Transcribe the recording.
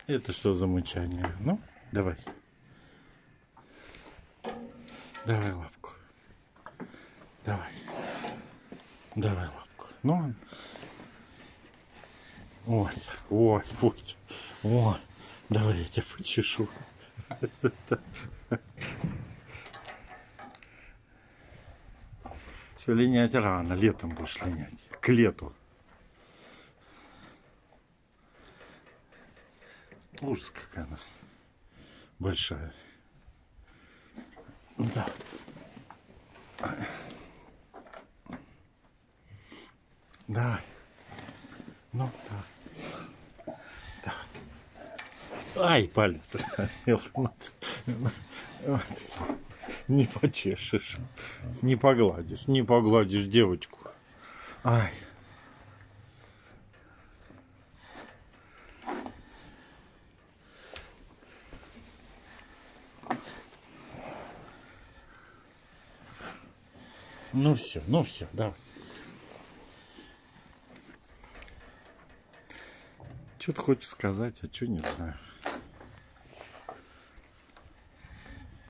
Это что за мычание? Ну, давай. Давай лапку. Давай. Давай лапку. Ну. Вот так. Вот, вот. Вот. Давай я тебя почешу. Все, линять рано. Летом будешь линять. К лету. Ужас, какая она большая. Да. Давай. Ну, да. Да. Ай, палец присадил. Вот. Не почешешь. Не погладишь. Не погладишь девочку. Ай. Ну все, давай. Что ты хочешь сказать, а что не знаю.